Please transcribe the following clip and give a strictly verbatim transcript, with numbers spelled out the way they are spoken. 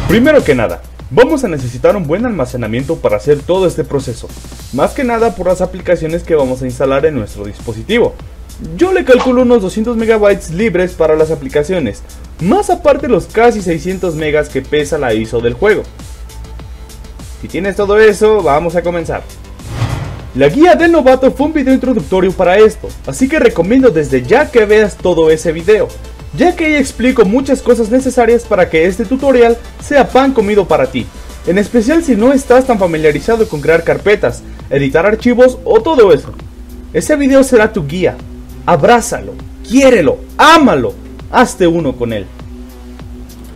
Primero que nada, vamos a necesitar un buen almacenamiento para hacer todo este proceso, más que nada por las aplicaciones que vamos a instalar en nuestro dispositivo. Yo le calculo unos doscientos megabytes libres para las aplicaciones, más aparte los casi seiscientos megas que pesa la I S O del juego. Si tienes todo eso, vamos a comenzar. La guía del novato fue un video introductorio para esto, así que recomiendo desde ya que veas todo ese video, ya que ahí explico muchas cosas necesarias para que este tutorial sea pan comido para ti, en especial si no estás tan familiarizado con crear carpetas, editar archivos o todo eso. Ese video será tu guía, abrázalo, quiérelo, ámalo, hazte uno con él.